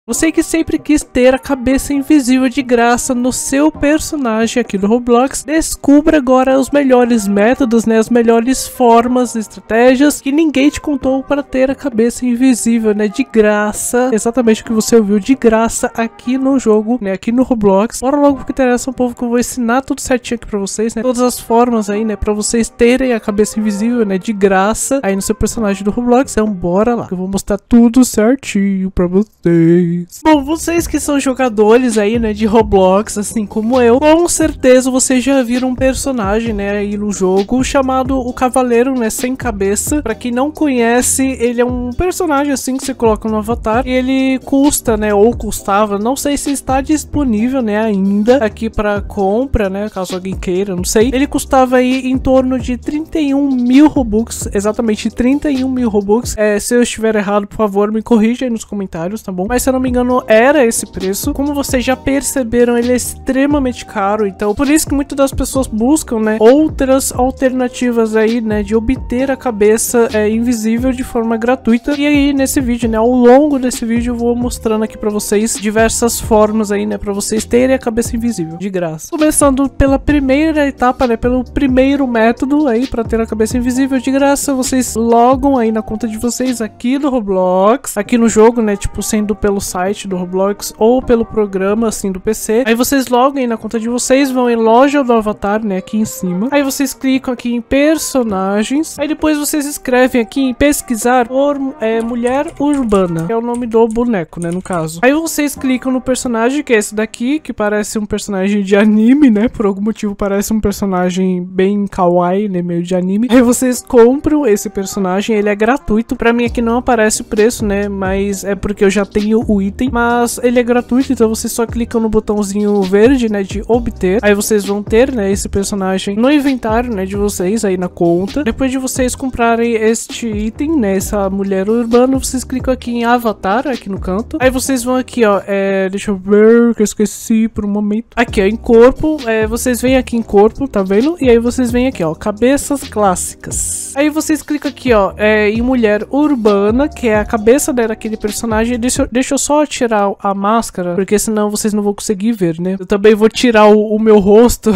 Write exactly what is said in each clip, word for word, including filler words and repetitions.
Você que sempre quis ter a cabeça invisível de graça no seu personagem aqui no Roblox, descubra agora os melhores métodos, né, as melhores formas, estratégias que ninguém te contou para ter a cabeça invisível, né, de graça, exatamente o que você ouviu, de graça aqui no jogo, né, aqui no Roblox. Bora logo porque interessa um pouco que eu vou ensinar tudo certinho aqui pra vocês, né, todas as formas aí, né, pra vocês terem a cabeça invisível, né, de graça aí no seu personagem do Roblox. Então bora lá, eu vou mostrar tudo certinho pra vocês. Bom, vocês que são jogadores aí, né, de Roblox, assim como eu, com certeza vocês já viram um personagem, né, aí no jogo chamado o Cavaleiro, né, sem cabeça. Pra quem não conhece, ele é um personagem assim que você coloca no avatar e ele custa, né, ou custava, não sei se está disponível, né, ainda aqui pra compra, né, caso alguém queira, não sei. Ele custava aí em torno de trinta e um mil Robux, exatamente trinta e um mil Robux. É, se eu estiver errado, por favor, me corrija aí nos comentários, tá bom? Mas se eu não me engano, era esse preço. Como vocês já perceberam, ele é extremamente caro, então por isso que muitas das pessoas buscam, né, outras alternativas aí, né, de obter a cabeça é, invisível de forma gratuita. E aí nesse vídeo, né, ao longo desse vídeo eu vou mostrando aqui pra vocês diversas formas aí, né, pra vocês terem a cabeça invisível de graça. Começando pela primeira etapa, né, pelo primeiro método aí pra ter a cabeça invisível de graça, vocês logam aí na conta de vocês aqui do Roblox, aqui no jogo, né, tipo sendo pelo site do Roblox ou pelo programa assim do P C. Aí vocês logam aí na conta de vocês, vão em loja do avatar, né, aqui em cima. Aí vocês clicam aqui em personagens. Aí depois vocês escrevem aqui em pesquisar por é, mulher urbana, que é o nome do boneco, né, no caso. Aí vocês clicam no personagem, que é esse daqui, que parece um personagem de anime, né, por algum motivo parece um personagem bem kawaii, né, meio de anime. Aí vocês compram esse personagem, ele é gratuito. Pra mim aqui não aparece o preço, né, mas é porque eu já tenho o item, mas ele é gratuito, então vocês só clicam no botãozinho verde, né, de obter. Aí vocês vão ter, né, esse personagem no inventário, né, de vocês aí na conta. Depois de vocês comprarem este item, né, essa mulher urbana, vocês clicam aqui em avatar, aqui no canto. Aí vocês vão aqui, ó, é, deixa eu ver, que eu esqueci por um momento. Aqui, ó, em corpo, é, vocês vêm aqui em corpo, tá vendo? E aí vocês vêm aqui, ó, cabeças clássicas. Aí vocês clicam aqui, ó, é, em mulher urbana, que é a cabeça né, daquele personagem. Deixa, deixa eu só tirar a máscara, porque senão vocês não vão conseguir ver, né? Eu também vou tirar o, o meu rosto.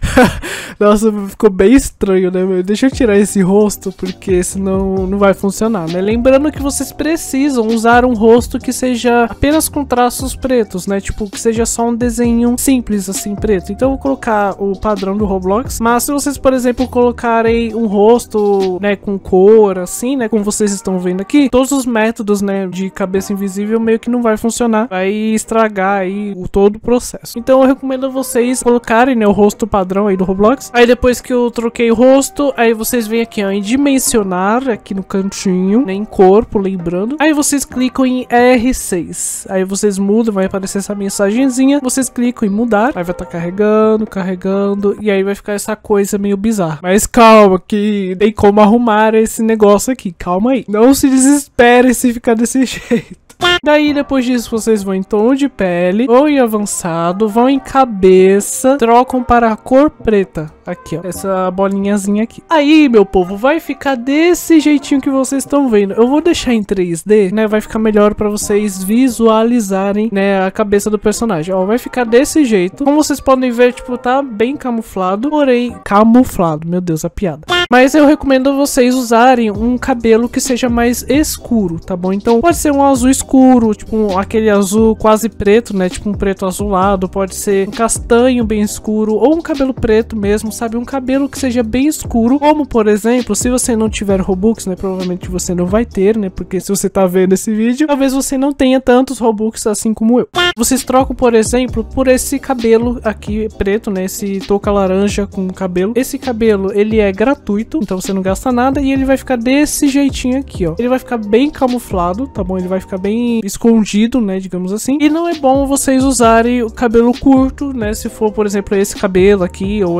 Nossa, ficou bem estranho, né? Deixa eu tirar esse rosto, porque senão não vai funcionar, né? Lembrando que vocês precisam usar um rosto que seja apenas com traços pretos, né? Tipo, que seja só um desenho simples, assim, preto. Então eu vou colocar o padrão do Roblox. Mas se vocês, por exemplo, colocarem um rosto, né, com cor, assim, né? Como vocês estão vendo aqui, todos os métodos, né, de cabeça invisível meio que não vai funcionar. Vai estragar aí o todo o processo. Então eu recomendo vocês colocarem, né, o rosto padrão aí do Roblox. Aí depois que eu troquei o rosto, aí vocês vêm aqui, ó, em dimensionar, aqui no cantinho, né, em corpo, lembrando. Aí vocês clicam em R seis. Aí vocês mudam, vai aparecer essa mensagenzinha. Vocês clicam em mudar. Aí vai estar tá carregando, carregando. E aí vai ficar essa coisa meio bizarra. Mas calma, que tem como arrumar esse negócio aqui. Calma aí. Não se desespere se ficar desse jeito. Daí depois disso vocês vão em tom de pele, vão em avançado, vão em cabeça, trocam para a cor preta. Aqui, ó, essa bolinhazinha aqui. Aí, meu povo, vai ficar desse jeitinho que vocês estão vendo. Eu vou deixar em três D, né, vai ficar melhor pra vocês visualizarem, né, a cabeça do personagem. Ó, vai ficar desse jeito. Como vocês podem ver, tipo, tá bem camuflado, porém, camuflado, meu Deus, a piada. Mas eu recomendo vocês usarem um cabelo que seja mais escuro, tá bom? Então, pode ser um azul escuro, tipo, um, aquele azul quase preto, né, tipo um preto azulado. Pode ser um castanho bem escuro, ou um cabelo preto mesmo, sabe, um cabelo que seja bem escuro, como por exemplo, se você não tiver Robux, né, provavelmente você não vai ter, né, porque se você tá vendo esse vídeo, talvez você não tenha tantos Robux assim como eu. Vocês trocam, por exemplo, por esse cabelo aqui preto, né, esse touca laranja com cabelo. Esse cabelo, ele é gratuito, então você não gasta nada e ele vai ficar desse jeitinho aqui, ó. Ele vai ficar bem camuflado, tá bom? Ele vai ficar bem escondido, né, digamos assim. E não é bom vocês usarem o cabelo curto, né, se for, por exemplo, esse cabelo aqui ou esse daqui,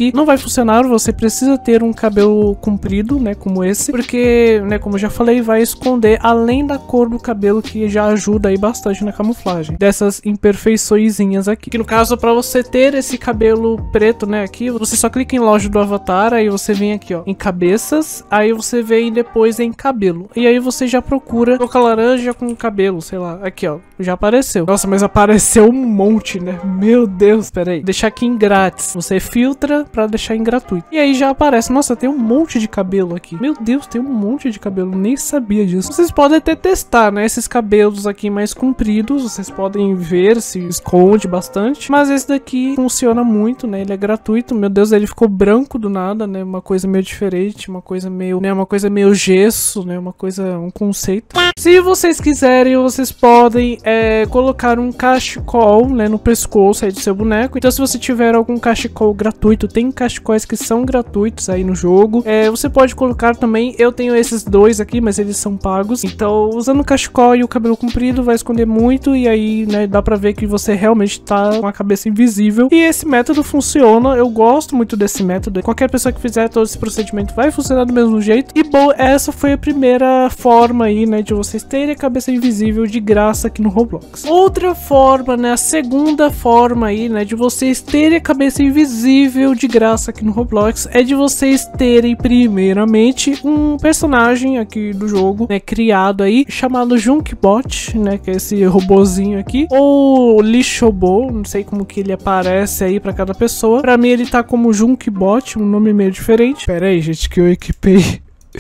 aqui não vai funcionar, você precisa ter um cabelo comprido, né, como esse, porque, né, como eu já falei, vai esconder além da cor do cabelo, que já ajuda aí bastante na camuflagem dessas imperfeiçõezinhas aqui. Que no caso, para você ter esse cabelo preto, né, aqui, você só clica em loja do avatar, aí você vem aqui, ó, em cabeças, aí você vem depois em cabelo, e aí você já procura touca laranja com cabelo, sei lá, aqui, ó, já apareceu. Nossa, mas apareceu um monte, né, meu Deus, pera aí, deixar aqui em grátis, você filtra pra deixar em gratuito, e aí já aparece, nossa, tem um monte de cabelo aqui, meu Deus, tem um monte de cabelo, nem sabia disso. Vocês podem até testar, né, esses cabelos aqui mais compridos, vocês podem ver se esconde bastante, mas esse daqui funciona muito, né, ele é gratuito, meu Deus, ele ficou branco do nada, né, uma coisa meio diferente, uma coisa meio, né, uma coisa meio gesso, né, uma coisa, um conceito. Se vocês quiserem, vocês podem é, colocar um cachecol, né, no pescoço aí do seu boneco. Então se você tiver algum cachecol gratuito, tem cachecóis que são gratuitos aí no jogo, é, você pode colocar também. Eu tenho esses dois aqui, mas eles são pagos, então usando o cachecol e o cabelo comprido vai esconder muito, e aí, né, dá pra ver que você realmente tá com a cabeça invisível, e esse método funciona. Eu gosto muito desse método, qualquer pessoa que fizer todo esse procedimento vai funcionar do mesmo jeito. E bom, essa foi a primeira forma aí, né, de vocês terem a cabeça invisível de graça aqui no Roblox. Outra forma, né, a segunda forma aí, né, de vocês terem a cabeça invisível de graça aqui no Roblox é de vocês terem primeiramente um personagem aqui do jogo, né, criado aí, chamado Junkbot, né, que é esse robozinho aqui, ou Lixobo, não sei como que ele aparece aí pra cada pessoa. Pra mim ele tá como Junkbot, um nome meio diferente. Pera aí, gente, que eu equipei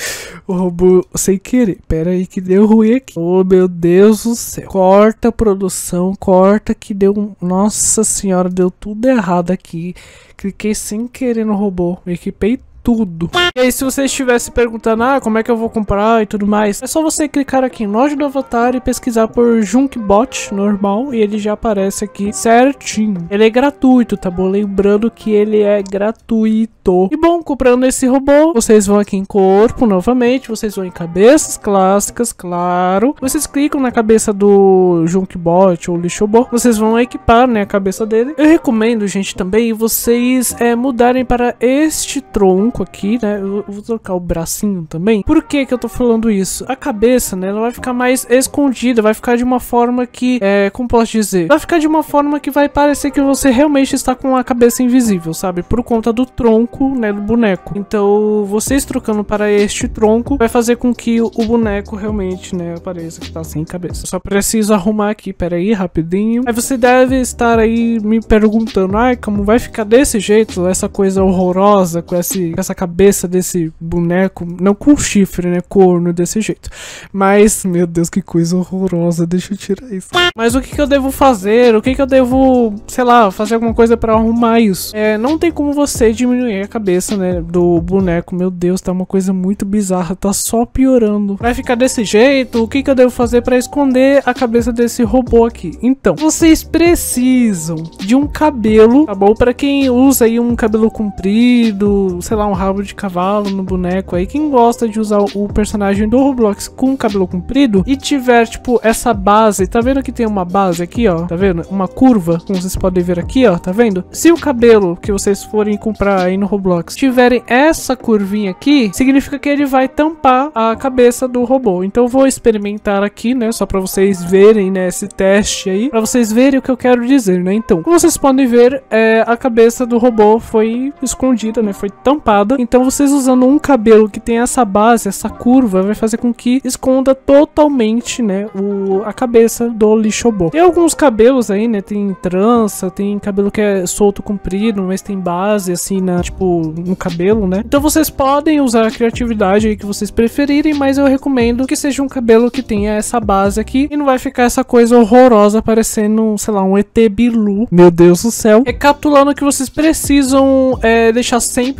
o robô sem querer. Pera aí que deu ruim aqui. Oh, meu Deus do céu. Corta a produção, corta que deu um... Nossa senhora, deu tudo errado aqui. Cliquei sem querer no robô. Equipei tudo. E aí, se você estivesse perguntando, ah, como é que eu vou comprar e tudo mais, é só você clicar aqui em loja do avatar e pesquisar por Junkbot normal, e ele já aparece aqui certinho. Ele é gratuito, tá bom? Lembrando que ele é gratuito. E bom, comprando esse robô, vocês vão aqui em corpo novamente, vocês vão em cabeças clássicas, claro. Vocês clicam na cabeça do Junkbot ou Lixobo, vocês vão equipar, né, a cabeça dele. Eu recomendo, gente, também vocês é, mudarem para este tronco aqui, né? Eu vou trocar o bracinho também. Por que que eu tô falando isso? A cabeça, né, ela vai ficar mais escondida, vai ficar de uma forma que, é, como posso dizer? Vai ficar de uma forma que vai parecer que você realmente está com a cabeça invisível, sabe? Por conta do tronco, né, do boneco. Então, vocês trocando para este tronco, vai fazer com que o boneco realmente, né, apareça que tá sem cabeça. Eu só preciso arrumar aqui, pera aí, rapidinho. Aí você deve estar aí me perguntando, ai, como vai ficar desse jeito, essa coisa horrorosa, com esse essa cabeça desse boneco, não com chifre, né, corno desse jeito. Mas, meu Deus, que coisa horrorosa, deixa eu tirar isso. Mas o que que eu devo fazer? O que que eu devo, sei lá, fazer alguma coisa pra arrumar isso? É, não tem como você diminuir a cabeça, né, do boneco. Meu Deus, tá uma coisa muito bizarra, tá só piorando. Vai ficar desse jeito? O que que eu devo fazer pra esconder a cabeça desse robô aqui? Então, vocês precisam de um cabelo, tá bom? Pra quem usa aí um cabelo comprido, sei lá, um rabo de cavalo no boneco aí, quem gosta de usar o personagem do Roblox com cabelo comprido e tiver, tipo, essa base, tá vendo que tem uma base aqui, ó, tá vendo? Uma curva, como vocês podem ver aqui, ó, tá vendo? Se o cabelo que vocês forem comprar aí no Roblox tiverem essa curvinha aqui, significa que ele vai tampar a cabeça do robô. Então eu vou experimentar aqui, né, só pra vocês verem, né, esse teste aí, pra vocês verem o que eu quero dizer, né? Então, como vocês podem ver, é, a cabeça do robô foi escondida, né, foi tampada. Então vocês usando um cabelo que tem essa base, essa curva, vai fazer com que esconda totalmente, né, o, a cabeça do Lixobo. Tem alguns cabelos aí, né, tem trança, tem cabelo que é solto, comprido, mas tem base assim, na, tipo, no cabelo, né? Então vocês podem usar a criatividade aí que vocês preferirem, mas eu recomendo que seja um cabelo que tenha essa base aqui e não vai ficar essa coisa horrorosa parecendo, sei lá, um E T Bilu. Meu Deus do céu. Recapitulando que vocês precisam é, deixar sempre em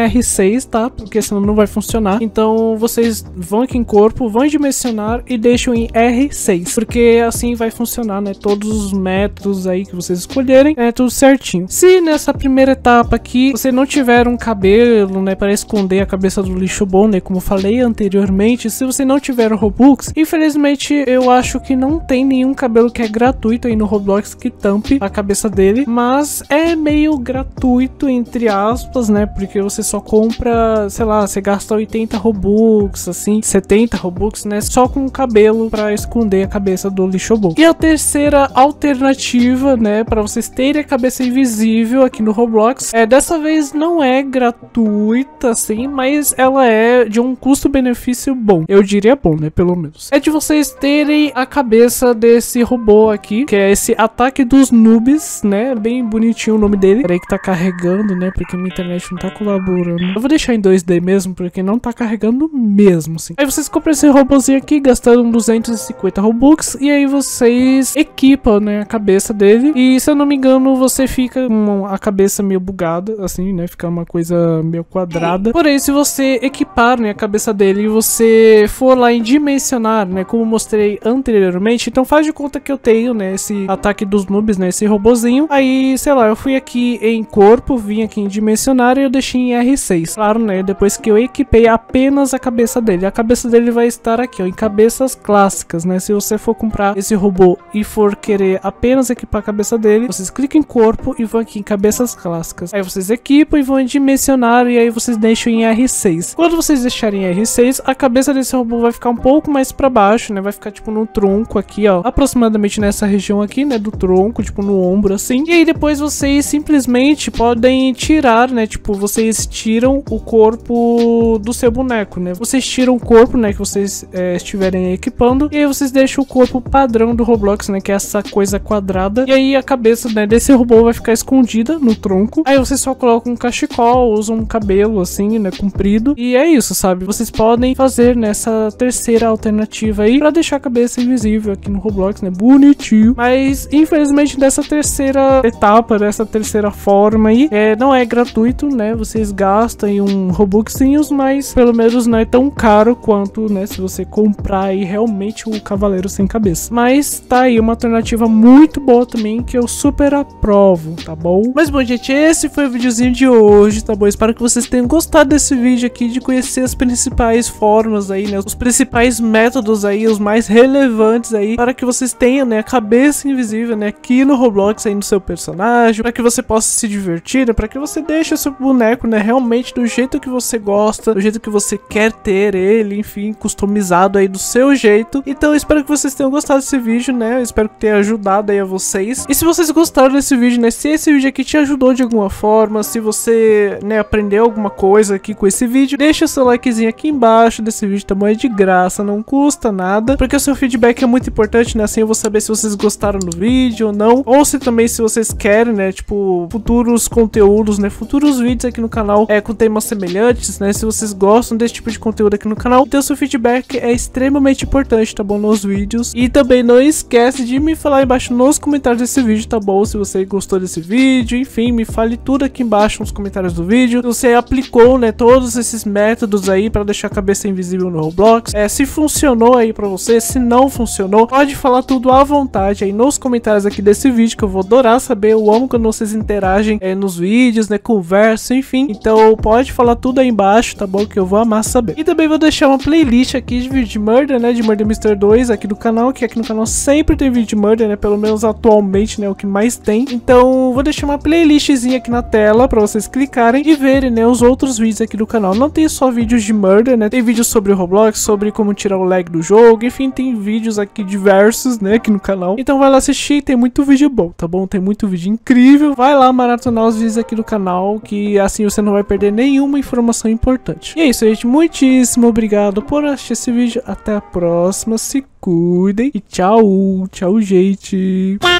R seis, tá? Porque senão não vai funcionar. Então vocês vão aqui em corpo, vão em dimensionar e deixam em R seis, porque assim vai funcionar, né? Todos os métodos aí que vocês escolherem, é tudo certinho. Se nessa primeira etapa aqui você não tiver um cabelo, né, para esconder a cabeça do lixo bom, né, como eu falei anteriormente, se você não tiver o Robux, infelizmente eu acho que não tem nenhum cabelo que é gratuito aí no Roblox que tampe a cabeça dele, mas é meio gratuito entre aspas, né, porque você só compra, sei lá, você gasta oitenta Robux, assim, setenta Robux, né, só com o cabelo para esconder a cabeça do lixo bom. E a terceira alternativa, né, para vocês terem a cabeça invisível aqui no Roblox, é dessa vez não é gratuita, assim, mas ela é de um custo-benefício bom, eu diria bom, né, pelo menos. É de vocês terem a cabeça desse robô aqui, que é esse Ataque dos Noobs, né, bem bonitinho o nome dele. Peraí que tá carregando, né, porque minha internet não tá colaborando. Eu vou deixar em dois D mesmo, porque não tá carregando mesmo, assim. Aí vocês compram esse robôzinho aqui, gastando duzentos e cinquenta Robux, e aí vocês equipam, né, a cabeça dele, e se eu não me engano, você fica com a cabeça meio bugada, assim, né, fica uma coisa meio quadrada. Porém, se você equipar, né, a cabeça dele e você for lá em dimensionar, né, como eu mostrei anteriormente, então faz de conta que eu tenho, né, esse Ataque dos Noobs, né, esse robozinho. Aí, sei lá, eu fui aqui em corpo, vim aqui em dimensionar e eu deixei em R seis. Claro, né, depois que eu equipei apenas a cabeça dele. A cabeça dele vai estar aqui, ó, em cabeças clássicas, né. Se você for comprar esse robô e for querer apenas equipar a cabeça dele, vocês clicam em corpo e vão aqui em cabeças clássicas. Aí vocês equipam e vão em dimensionar e aí vocês deixam em R seis. Quando vocês deixarem em R seis, a cabeça desse robô vai ficar um pouco mais pra baixo, né, vai ficar tipo no tronco aqui, ó, aproximadamente nessa região aqui, né, do tronco, tipo no ombro assim. E aí depois vocês simplesmente podem tirar, né, tipo, vocês tiram o corpo do seu boneco, né, vocês tiram o corpo, né, que vocês é, estiverem equipando, e aí vocês deixam o corpo padrão do Roblox, né, que é essa coisa quadrada, e aí a cabeça, né, desse robô vai ficar escondida no tronco. Aí vocês só colocam um cachecol, usam um cabelo assim, né, comprido, e é isso, sabe? Vocês podem fazer nessa terceira alternativa aí, pra deixar a cabeça invisível aqui no Roblox, né, bonitinho. Mas infelizmente dessa terceira etapa, dessa terceira forma aí, é, não é gratuito, né, vocês gastam aí um Robuxinhos, mas pelo menos não é tão caro quanto, né, se você comprar aí realmente o Cavaleiro Sem Cabeça. Mas tá aí uma alternativa muito boa também, que eu super aprovo, tá bom? Mas bom, gente, esse foi o videozinho de hoje, tá bom? Espero que vocês tenham gostado desse vídeo aqui, de conhecer as principais formas aí, né, os principais métodos aí, os mais relevantes aí, para que vocês tenham, né, a cabeça invisível, né, aqui no Roblox aí no seu personagem, para que você possa se divertir, né, para que você deixe o seu boneco, né, realmente do jeito que você gosta, do jeito que você quer ter ele, enfim, customizado aí do seu jeito. Então eu espero que vocês tenham gostado desse vídeo, né, eu espero que tenha ajudado aí a vocês. E se vocês gostaram desse vídeo, né, se esse vídeo aqui te ajudou de alguma forma, se você, né, aprendeu alguma coisa aqui com esse vídeo, deixa seu likezinho aqui embaixo desse vídeo, tá bom? É de graça, não custa nada, porque o seu feedback é muito importante, né, assim eu vou saber se vocês gostaram do vídeo ou não, ou se também se vocês querem, né, tipo, futuros conteúdos, né, futuros vídeos aqui no canal, é, com temas semelhantes, né, se vocês gostam desse tipo de conteúdo aqui no canal, então seu feedback é extremamente importante, tá bom, nos vídeos. E também não esquece de me falar embaixo nos comentários desse vídeo, tá bom, se você gostou desse vídeo, enfim, me fale tudo aqui embaixo nos comentários do vídeo, se você aplicou, né, todos esses métodos aí pra deixar a cabeça invisível no Roblox, é, se funcionou aí pra você, se não funcionou, pode falar tudo à vontade aí nos comentários aqui desse vídeo, que eu vou adorar saber, eu amo quando vocês interagem é, nos vídeos, né, conversam, enfim, então pode falar tudo aí embaixo, tá bom, que eu vou amar saber. E também vou deixar uma playlist aqui de vídeo de Murder, né, de Murder Mister dois aqui do canal, que aqui no canal sempre tem vídeo de Murder, né, pelo menos atualmente, né, o que mais tem. Então vou deixar uma playlistzinha aqui na tela pra vocês clicarem e verem, né, os outros vídeos aqui do canal. Não tem só vídeos de Murder, né, tem vídeos sobre o Roblox, sobre como tirar o lag do jogo, enfim, tem vídeos aqui diversos, né, aqui no canal. Então vai lá assistir, tem muito vídeo bom, tá bom? Tem muito vídeo incrível. Vai lá maratonar os vídeos aqui do canal, que assim você não vai perder nenhuma informação importante. E é isso, gente. Muitíssimo obrigado por assistir esse vídeo. Até a próxima. Se cuidem e tchau. Tchau, gente.